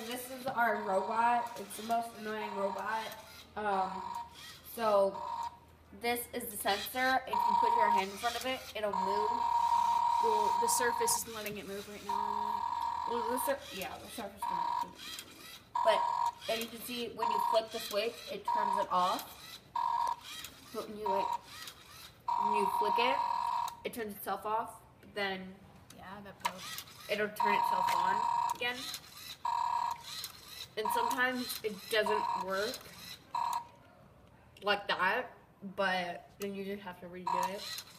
this is our robot. It's the most annoying robot. So this is the sensor. If you put your hand in front of it, it'll move. Well, the surface isn't letting it move right now. Well, the surface is going to move. But, and you can see when you flip the switch, it turns it off. But when you flick it, it turns itself off. But then, Yeah, that broke. it'll turn itself on again. And sometimes it doesn't work like that, but then you just have to redo it.